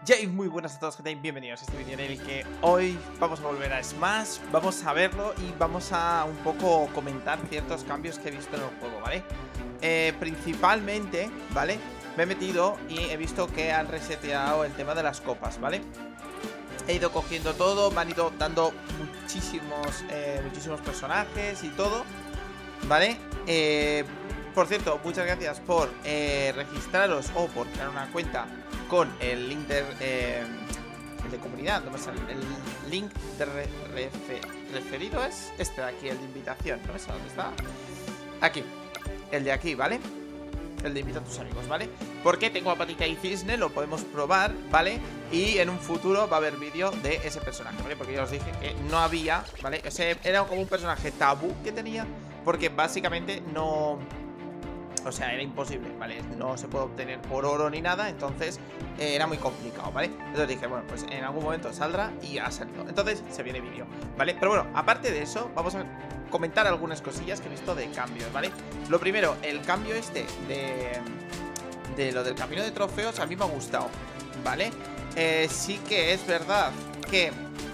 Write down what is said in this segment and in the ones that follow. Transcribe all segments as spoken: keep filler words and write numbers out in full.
Yay, muy buenas a todos, gente, bienvenidos a este vídeo en el que hoy vamos a volver a Smash, vamos a verlo y vamos a un poco comentar ciertos cambios que he visto en el juego, ¿vale? Eh, principalmente, ¿vale? Me he metido y he visto que han reseteado el tema de las copas, ¿vale? He ido cogiendo todo, me han ido dando muchísimos, eh, muchísimos personajes y todo, ¿vale? Eh, por cierto, muchas gracias por eh, registraros o por crear una cuenta con el link de, eh, el de comunidad, no me sale, el link de re, refe, referido es este de aquí, el de invitación, no me sale, ¿dónde está? Aquí, el de aquí, ¿vale? El de invita a tus amigos, ¿vale? Porque tengo a Patita y Cisne, lo podemos probar, ¿vale? Y en un futuro va a haber vídeo de ese personaje, ¿vale? Porque ya os dije que no había, ¿vale? Ese era como un personaje tabú que tenía, porque básicamente no... O sea, era imposible, ¿vale? No se puede obtener por oro ni nada, entonces eh, era muy complicado, ¿vale? Entonces dije, bueno, pues en algún momento saldrá y ha salido. Entonces se viene vídeo, ¿vale? Pero bueno, aparte de eso, vamos a comentar algunas cosillas que he visto de cambios, ¿vale? Lo primero, el cambio este de, de lo del camino de trofeos a mí me ha gustado, ¿vale? Eh, sí que es verdad que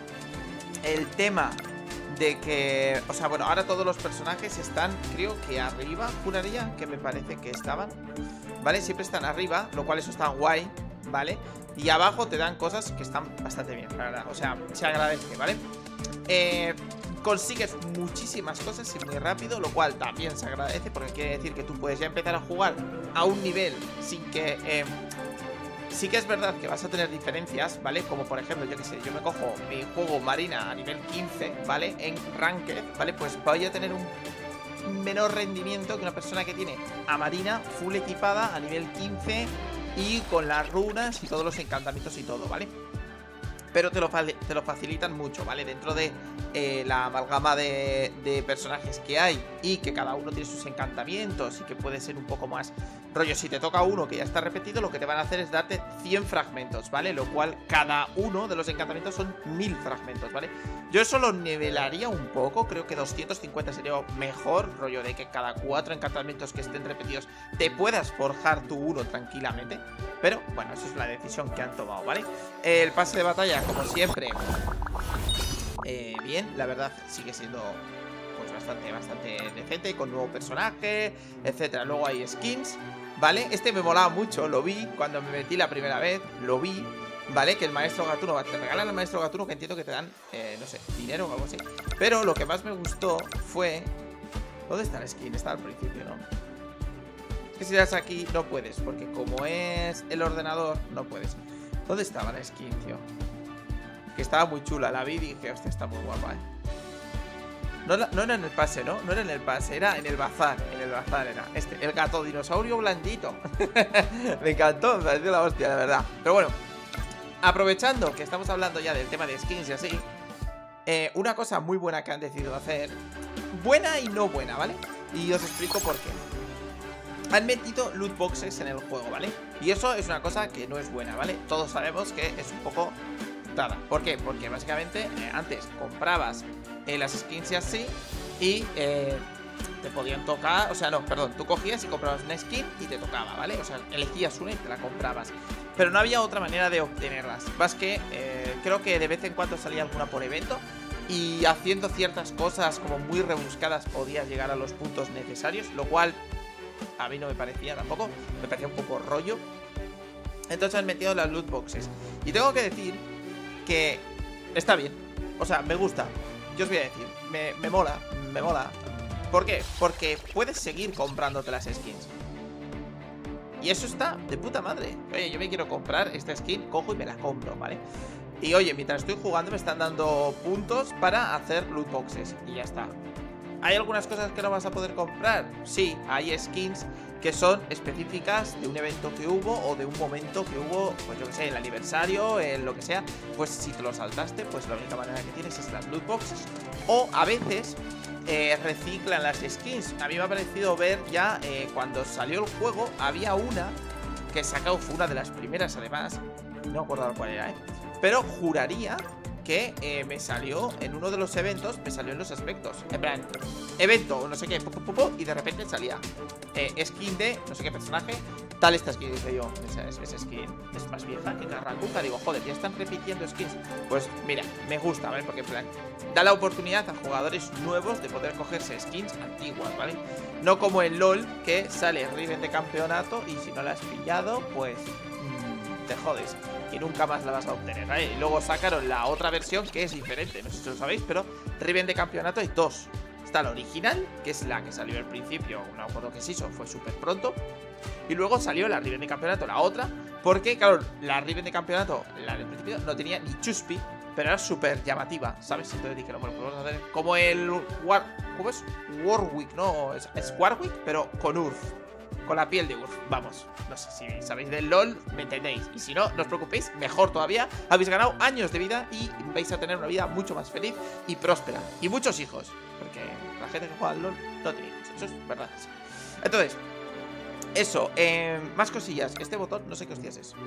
el tema... de que, o sea, bueno, ahora todos los personajes están, creo que arriba, juraría que me parece que estaban, ¿vale? Siempre están arriba, lo cual eso está guay, ¿vale? Y abajo te dan cosas que están bastante bien, la verdad, o sea, se agradece, ¿vale? Eh, consigues muchísimas cosas y muy rápido, lo cual también se agradece, porque quiere decir que tú puedes ya empezar a jugar a un nivel sin que... Eh, sí que es verdad que vas a tener diferencias, ¿vale? Como por ejemplo, yo que sé, yo me cojo mi juego Marina a nivel quince, ¿vale? En Ranked, ¿vale? Pues voy a tener un menor rendimiento que una persona que tiene a Marina full equipada a nivel quince y con las runas y todos los encantamientos y todo, ¿vale? Pero te lo, te lo facilitan mucho, ¿vale? Dentro de eh, la amalgama de, de personajes que hay y que cada uno tiene sus encantamientos y que puede ser un poco más rollo. Si te toca uno que ya está repetido, lo que te van a hacer es darte cien fragmentos, ¿vale? Lo cual cada uno de los encantamientos son mil fragmentos, ¿vale? Yo eso lo nivelaría un poco, creo que doscientos cincuenta sería mejor, rollo de que cada cuatro encantamientos que estén repetidos te puedas forjar tu uno tranquilamente. Pero, bueno, eso es la decisión que han tomado, ¿vale? El pase de batalla, como siempre, eh, bien, la verdad sigue siendo pues bastante, bastante decente, con nuevo personaje, etcétera. Luego hay skins, ¿vale? Este me molaba mucho, lo vi cuando me metí la primera vez, lo vi, ¿vale? Que el maestro gatuno, te regalan al maestro gatuno, que entiendo que te dan, eh, no sé, dinero o algo así. Pero lo que más me gustó fue... ¿Dónde está el skin? Está al principio, ¿no? Que si das aquí no puedes, porque como es el ordenador, no puedes. ¿Dónde estaba la skin, tío? Que estaba muy chula, la vi y dije, hostia, está muy guapa, eh. No, no era en el pase, ¿no? No era en el pase, era en el bazar. En el bazar era este, el gato dinosaurio blandito. Me encantó, me pareció la hostia, la verdad. Pero bueno, aprovechando que estamos hablando ya del tema de skins y así, eh, una cosa muy buena que han decidido hacer, buena y no buena, ¿vale? Y os explico por qué. Han metido loot boxes en el juego, ¿vale? Y eso es una cosa que no es buena, ¿vale? Todos sabemos que es un poco putada. ¿Por qué? Porque básicamente eh, antes comprabas eh, las skins y así y eh, te podían tocar, o sea, no, perdón, tú cogías y comprabas una skin y te tocaba, ¿vale? O sea, elegías una y te la comprabas. Pero no había otra manera de obtenerlas. Más que eh, creo que de vez en cuando salía alguna por evento y haciendo ciertas cosas como muy rebuscadas podías llegar a los puntos necesarios, lo cual... a mí no me parecía tampoco, me parecía un poco rollo. Entonces han metido las loot boxes. Y tengo que decir que está bien. O sea, me gusta. Yo os voy a decir, me, me mola, me mola. ¿Por qué? Porque puedes seguir comprándote las skins. Y eso está de puta madre. Oye, yo me quiero comprar esta skin, cojo y me la compro, ¿vale? Y oye, mientras estoy jugando me están dando puntos para hacer loot boxes. Y ya está. ¿Hay algunas cosas que no vas a poder comprar? Sí, hay skins que son específicas de un evento que hubo o de un momento que hubo, pues yo que sé, el aniversario, el lo que sea. Pues si te lo saltaste, pues la única manera que tienes es las loot boxes. O a veces eh, reciclan las skins. A mí me ha parecido ver ya eh, cuando salió el juego, había una que sacado, fue una de las primeras además, no me acuerdo cuál era, ¿eh? Pero juraría que eh, me salió en uno de los eventos, me salió en los aspectos. En plan, evento, no sé qué, pu, pu, pu, y de repente salía eh, skin de no sé qué personaje. Tal esta skin, dice yo, esa, esa, esa skin es más vieja que Carrancuca. Digo, joder, ya están repitiendo skins. Pues mira, me gusta, ¿vale? Porque en plan, da la oportunidad a jugadores nuevos de poder cogerse skins antiguas, ¿vale? No como el LOL, que sale Riven de campeonato y si no la has pillado, pues mmm, te jodes y nunca más la vas a obtener, ¿vale? Y luego sacaron la otra versión que es diferente, no sé si lo sabéis, pero Riven de campeonato hay dos. Está la original, que es la que salió al principio, no me acuerdo qué se hizo, fue súper pronto. Y luego salió la Riven de campeonato, la otra, porque, claro, la Riven de campeonato, la del principio, no tenía ni chuspi, pero era súper llamativa, ¿sabes? Entonces dijeron, bueno, pues vamos a hacer como el War... ¿Cómo es? Warwick, ¿no? Es, es Warwick, pero con Urf. Con la piel de Urf, vamos. No sé si sabéis del LOL, me entendéis. Y si no, no os preocupéis, mejor todavía. Habéis ganado años de vida y vais a tener una vida mucho más feliz y próspera. Y muchos hijos, porque la gente que juega al LOL no tiene hijos, eso es verdad. Entonces, eso, eh, más cosillas. Este botón, no sé qué hostias es.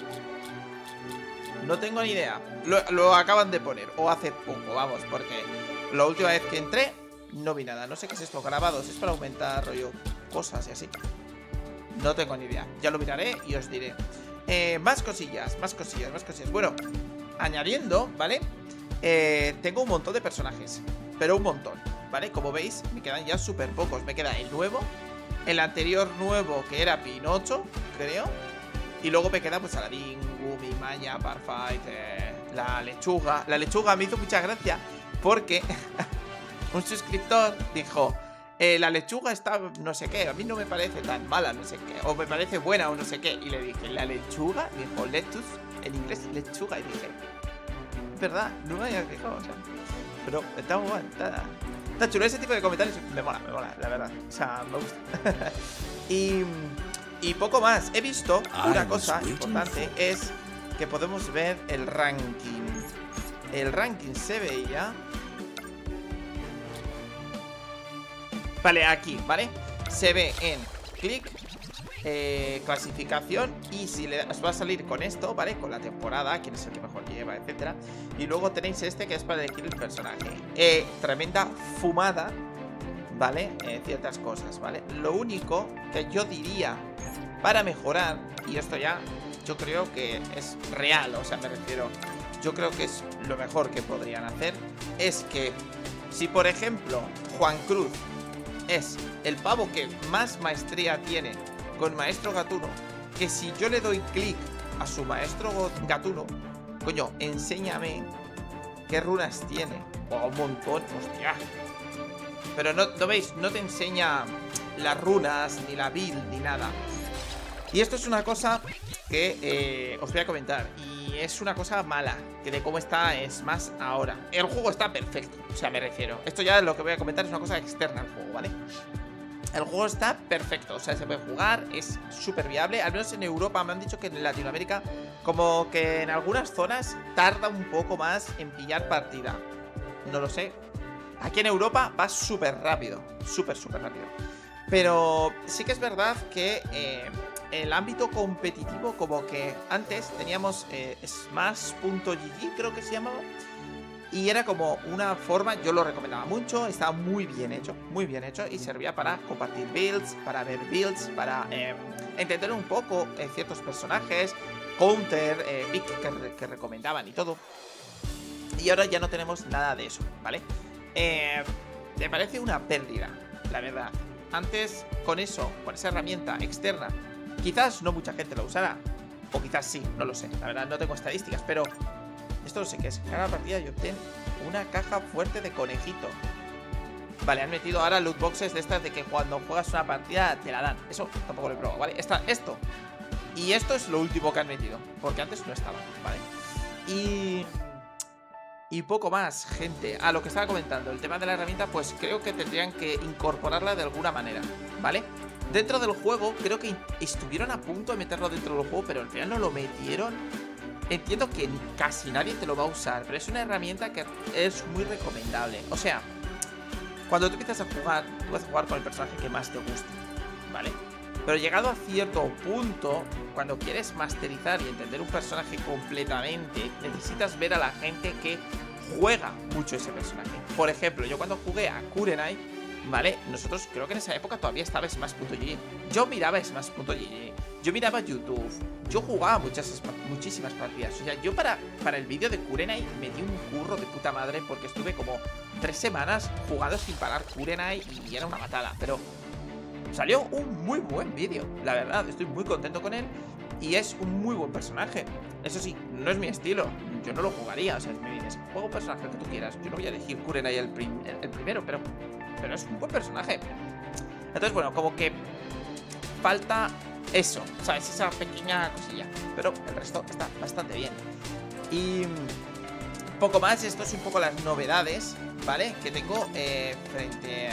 No tengo ni idea. Lo, lo acaban de poner, o hace poco, vamos, porque la última vez que entré no vi nada. No sé qué es esto, grabados. Es para aumentar rollo cosas y así. No tengo ni idea. Ya lo miraré y os diré. eh, Más cosillas, más cosillas, más cosillas. Bueno, añadiendo, ¿vale? Eh, tengo un montón de personajes, pero un montón, ¿vale? Como veis, me quedan ya súper pocos. Me queda el nuevo, el anterior nuevo, que era Pinocho, creo. Y luego me queda pues Aladdin, Gumi, Maya, Parfight, eh, la lechuga. La lechuga me hizo mucha gracia porque un suscriptor dijo, eh, la lechuga está no sé qué, a mí no me parece tan mala, no sé qué, o me parece buena o no sé qué. Y le dije, ¿la lechuga? Me dijo, lettuce, en inglés lechuga. Y dije, es verdad, no me había fijado, o sea, pero está muy bueno, está, está chulo. Ese tipo de comentarios me mola, me mola, la verdad. O sea, me gusta. y... Y poco más. He visto una cosa importante, es que podemos ver el ranking. El ranking se veía... Vale, aquí, ¿vale? Se ve en clic, eh, clasificación, y si le os va a salir con esto, ¿vale? Con la temporada, quién es el que mejor lleva, etcétera. Y luego tenéis este que es para elegir el personaje. Eh, tremenda fumada, ¿vale? Eh, ciertas cosas, ¿vale? Lo único que yo diría para mejorar, y esto ya yo creo que es real, o sea, me refiero, yo creo que es lo mejor que podrían hacer, es que si por ejemplo Juan Cruz es el pavo que más maestría tiene con Maestro Gatuno, que si yo le doy clic a su Maestro Gatuno, coño, enséñame qué runas tiene, o un montón, hostia. Pero no, ¿no veis? No te enseña las runas, ni la build, ni nada. Y esto es una cosa que eh, os voy a comentar. Y es una cosa mala, que de cómo está es más ahora. El juego está perfecto, o sea, me refiero. Esto ya lo que voy a comentar es una cosa externa al juego, ¿vale? El juego está perfecto, o sea, se puede jugar, es súper viable. Al menos en Europa me han dicho que en Latinoamérica, como que en algunas zonas tarda un poco más en pillar partida. No lo sé. Aquí en Europa va súper rápido, súper, súper rápido. Pero sí que es verdad que eh, el ámbito competitivo, como que antes teníamos eh, smash punto g g, creo que se llamaba. Y era como una forma, yo lo recomendaba mucho, estaba muy bien hecho, muy bien hecho. Y servía para compartir builds, para ver builds, para eh, entender un poco eh, ciertos personajes, counter, eh, pick que, que recomendaban y todo. Y ahora ya no tenemos nada de eso, ¿vale? Eh, me parece una pérdida, la verdad. Antes, con eso, con esa herramienta externa, quizás no mucha gente lo usara, o quizás sí, no lo sé. La verdad no tengo estadísticas, pero esto no sé qué es. Cada partida y obtén una caja fuerte de conejito. Vale, han metido ahora loot boxes de estas de que cuando juegas una partida te la dan. Eso tampoco lo he probado, ¿vale? Está esto. Y esto es lo último que han metido, porque antes no estaba, ¿vale? Y... Y poco más, gente. Ah, lo que estaba comentando, el tema de la herramienta, pues creo que tendrían que incorporarla de alguna manera, ¿vale? Dentro del juego, creo que estuvieron a punto de meterlo dentro del juego, pero al final no lo metieron. Entiendo que casi nadie te lo va a usar, pero es una herramienta que es muy recomendable. O sea, cuando tú empiezas a jugar, tú vas a jugar con el personaje que más te guste, ¿vale? Pero llegado a cierto punto, cuando quieres masterizar y entender un personaje completamente, necesitas ver a la gente que juega mucho ese personaje. Por ejemplo, yo cuando jugué a Kurenai, ¿vale? Nosotros creo que en esa época todavía estaba Smash punto G G. Yo miraba Smash punto G G, yo miraba YouTube, yo jugaba muchas, muchísimas partidas. O sea, yo para, para el vídeo de Kurenai me di un curro de puta madre, porque estuve como tres semanas jugando sin parar Kurenai y era una matada. Pero salió un muy buen vídeo, la verdad, estoy muy contento con él. Y es un muy buen personaje. Eso sí, no es mi estilo, yo no lo jugaría. O sea, si me dices, juega un personaje que tú quieras, yo no voy a elegir Kurenai el, prim el, el primero, pero, pero es un buen personaje. Entonces, bueno, como que falta eso, ¿sabes? Esa pequeña cosilla. Pero el resto está bastante bien. Y poco más, esto es un poco las novedades, ¿vale? Que tengo eh, frente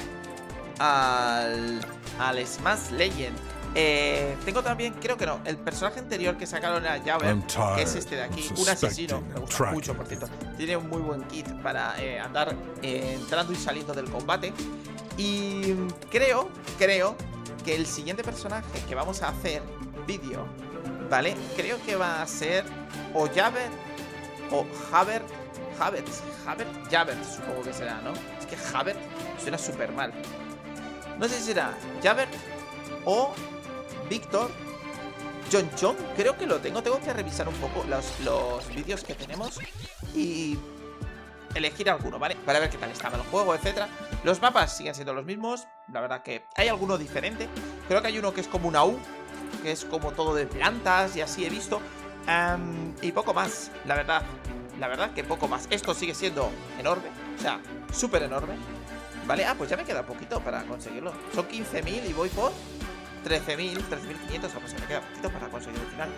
al, al Smash Legend. Eh, tengo también, creo que no, el personaje anterior que sacaron a Jabber, que es este de aquí, un asesino, me gusta mucho, por cierto. Tiene un muy buen kit para eh, andar eh, entrando y saliendo del combate. Y creo, creo que el siguiente personaje que vamos a hacer vídeo, ¿vale? Creo que va a ser o Jabber o Jabber, Jabber, Jabber, Jabber, supongo que será, ¿no? Es que Jabber suena súper mal. No sé si será Jabber o Víctor, John John, creo que lo tengo. Tengo que revisar un poco los, los vídeos que tenemos y elegir alguno, ¿vale? Para ver qué tal estaba el juego, etcétera. Los mapas siguen siendo los mismos. La verdad que hay alguno diferente. Creo que hay uno que es como una U, que es como todo de plantas y así he visto. um, Y poco más, la verdad. La verdad que poco más. Esto sigue siendo enorme, o sea, súper enorme, ¿vale? Ah, pues ya me queda poquito para conseguirlo. Son quince mil y voy por trece mil, trece mil quinientos. Ah, pues me queda poquito para conseguir el final.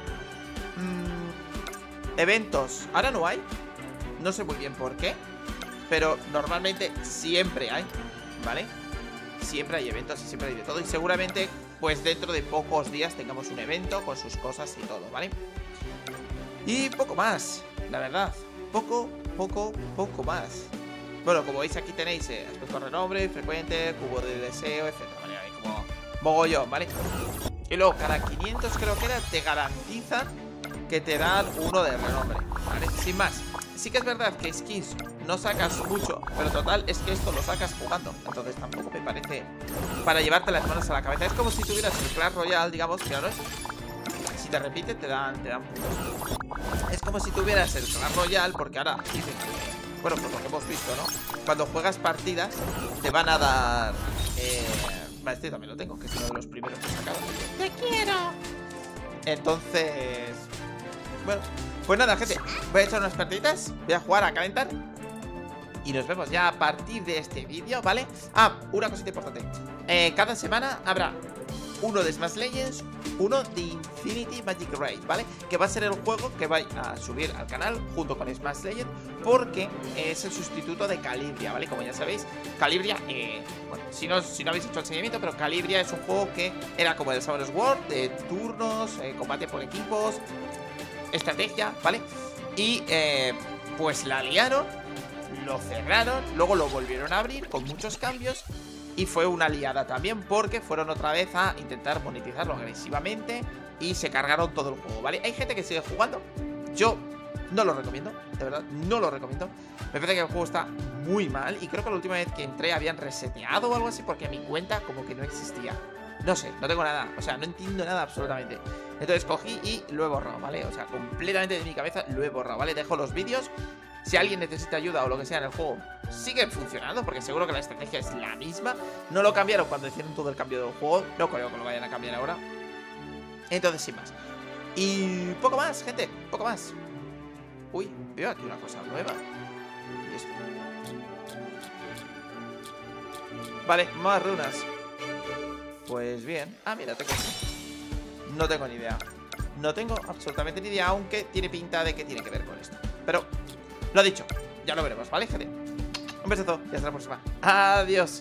mm, Eventos, ahora no hay. No sé muy bien por qué, pero normalmente siempre hay, ¿vale? Siempre hay eventos y siempre hay de todo. Y seguramente, pues dentro de pocos días tengamos un evento con sus cosas y todo, ¿vale? Y poco más, la verdad. Poco, poco, poco más. Bueno, como veis aquí tenéis eh, aspecto de renombre, frecuente, cubo de deseo, etcétera, ¿vale? Hay como mogollón, ¿vale? Y luego cada quinientos creo que era, te garantizan que te dan uno de renombre, ¿vale? Sin más. Sí que es verdad que skins no sacas mucho, pero total es que esto lo sacas jugando. Entonces tampoco me parece para llevarte las manos a la cabeza. Es como si tuvieras el Clash Royale, digamos, que ahora es, si te repite te dan, te dan puntos. Es como si tuvieras el Clash Royale, porque ahora dicen que, bueno, por lo que hemos visto, ¿no? Cuando juegas partidas te van a dar eh, este también lo tengo, que es uno de los primeros que he sacado. ¡Te quiero! Entonces, bueno, pues nada, gente, voy a echar unas partiditas, voy a jugar a calentar y nos vemos ya a partir de este vídeo, ¿vale? Ah, una cosita importante. eh, Cada semana habrá uno de Smash Legends, uno de Infinity Magic Raid, ¿vale? Que va a ser el juego que vais a subir al canal junto con Smash Legends, porque es el sustituto de Calibria, ¿vale? Como ya sabéis, Calibria, eh, bueno, si no, si no habéis hecho el seguimiento, pero Calibria es un juego que era como el Summoner's War, de turnos, eh, combate por equipos, estrategia, ¿vale? Y eh, pues la liaron, lo cerraron, luego lo volvieron a abrir con muchos cambios. Y fue una liada también porque fueron otra vez a intentar monetizarlo agresivamente y se cargaron todo el juego, ¿vale? Hay gente que sigue jugando. Yo no lo recomiendo, de verdad, no lo recomiendo. Me parece que el juego está muy mal y creo que la última vez que entré habían reseteado o algo así porque mi cuenta como que no existía. No sé, no tengo nada, o sea, no entiendo nada absolutamente. Entonces cogí y lo he borrado, ¿vale? O sea, completamente de mi cabeza lo he borrado, ¿vale? Dejo los vídeos. Si alguien necesita ayuda o lo que sea en el juego, sigue funcionando, porque seguro que la estrategia es la misma. No lo cambiaron cuando hicieron todo el cambio del juego. No creo que lo vayan a cambiar ahora. Entonces, sin más. Y poco más, gente, poco más. Uy, veo aquí una cosa nueva. ¿Y esto? Vale, más runas. Pues bien. Ah, mira, tengo... No tengo ni idea. No tengo absolutamente ni idea, aunque tiene pinta de que tiene que ver con esto. Pero... lo dicho, ya lo veremos, ¿vale, gente? Un besazo y hasta la próxima. Adiós.